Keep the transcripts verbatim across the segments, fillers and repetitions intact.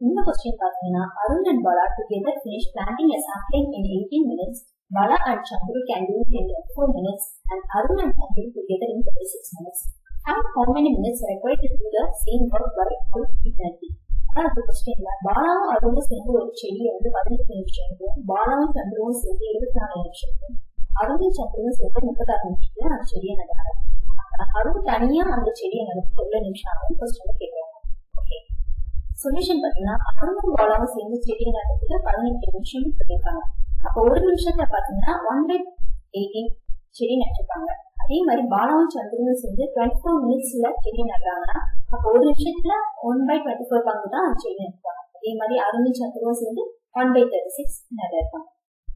இந்த கொஸ்டின் பாத்தீங்கன்னா Arun and Bala together finish planting a sapling in eighteen minutes. Bala and Chandru can do it in twenty-four minutes and Arun and Chandru together in thirty-six minutes. Count how many minutes required to do the same work by full eternity. அதாவது கொஸ்டின்ல பாலாவும் அருணும் சேர்ந்து ஒரு செடியை வந்து பதினெட்டு நிமிஷம், பாலாவும் சந்திரவும் சேர்ந்து இருபத்தி நாலு நிமிஷம், அருணும் சந்திரவும் சேர்ந்து முப்பத்தாறு நிமிஷத்துல அந்த செடியை நடுறாங்க. அருண் தனியா அந்த செடியை நடந்து எவ்வளவு நிமிஷம் ஆகும் கொஸ்டின் கேட்கறாங்க. ஓகே, சொல்யூஷன் பாத்தீங்கன்னா அருணும் பாலாவும் சேர்ந்து செடியை நடுறதுக்கு பதினெட்டு நிமிஷம் சொல்லியிருக்காங்க. அப்போ ஒரு நிமிஷத்துல பாத்தீங்கன்னா ஒன் பை எயிட்டீன் செடி நட்டுருப்பாங்க. அதே மாதிரி பாலாவும் சந்திரனும் சேர்ந்து டுவெண்ட்டி ஃபோர் மினிட்ஸ்ல செடி நடுறாங்கன்னா அப்போ ஒரு நிமிஷத்துல ஒன் பை டுவெண்ட்டி ஃபோர் பங்கு தான் அந்த செடி நட்டுப்பாங்க. அதே மாதிரி அருணும் சந்திரனும் சேர்ந்து ஒன் பை தேர்ட்டி சிக்ஸ் நடுறாங்க.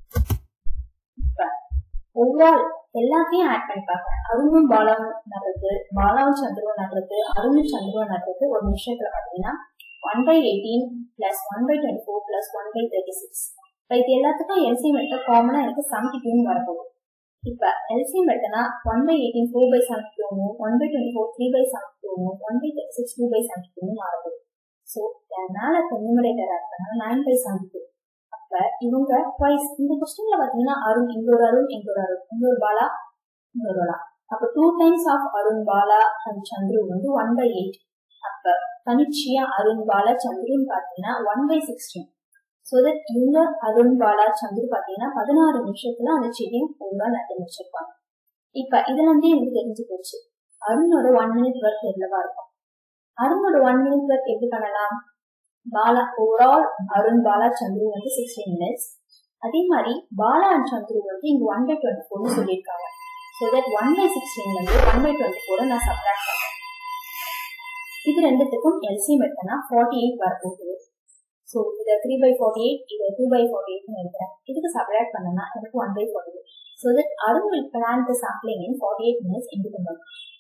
ஓவரால் எல்லாத்தையும் ஆட் பண்ணி பாக்குறேன். அருணும் பாலாவும் நடுறது, பாலாவும் சந்திரனும் நடுறது, அருணும் சந்திரனும் நடுறது ஒரு நிமிஷத்துல பாத்தீங்கன்னா one by eighteen plus one by twenty four plus one by thirty six. இது எல்லாத்துக்கும் எல்சிஎம் எடுத்தா காமனா எனக்கு செவன்டி டூ வரப்போகுது. இப்ப எல்சிஎம் எடுத்தனா one by eighteen four by seventy டூவும், one by twenty four three by seventy டூவும், one by thirty six two by seventy டூவும் மாறப்போகுது. ஸோ மேல நியூமரேட்டர் ஆட் பண்ணா நைன் பை செவன்டி டூ. அப்ப இவங்க ட்வைஸ் இந்த கொஸ்டின்ல பாத்தீங்கன்னா அருண் இங்க ஒரு அருண் இங்க ஒரு அருண் இங்க ஒரு பாலா இங்க ஒரு பாலா. அப்ப two times of Arun Bala and Chandru வந்து ஒன் பை எயிட். அப்ப தனிச்சியா அருண் பாலா சந்துருன்னு பாத்தீங்கன்னா one by sixteen. So that இவங்க அருண் பாலா சந்துரு பாத்தீங்கன்னா பதினாறு நிமிஷத்துல அந்த செடியும் ஒழுங்கா நட்டு முடிச்சிருப்பாங்க. இப்ப இதுல இருந்தே எனக்கு தெரிஞ்சு போச்சு அருணோட ஒன் மினிட் ஒர்க் எவ்வளவா இருக்கும். அருணோட ஒன் மினிட் ஒர்க் எப்படி பண்ணலாம்? பாலா ஓவரால் அருண் பாலா சந்துரு வந்து சிக்ஸ்டீன் மினிட்ஸ். அதே மாதிரி பாலா அண்ட் சந்துரு வந்து இங்க ஒன் பை டுவெண்ட்டி ஃபோர்னு சொல்லியிருக்காங்க. ஸோ தட் ஒன் பை சிக்ஸ்டீன்ல இருந்து ஒன் பை டுவெண்ட்டி ஃபோரை நான் சப்ராக்ட் பண்ணேன். இது ரெண்டுத்துக்கும் எல்சிஎம் எடுத்தனா ஃபார்ட்டி எயிட் வரப்போகுது. ஸோ இதை த்ரீ பை ஃபார்ட்டி எயிட் இதை டூ பை ஃபார்ட்டி எயிட்னு எடுக்கிறேன். இதுக்கு சப்ராக்ட் பண்ணனா எனக்கு one by forty eight. So that Arun will plan the sampling in forty eight minutes independent.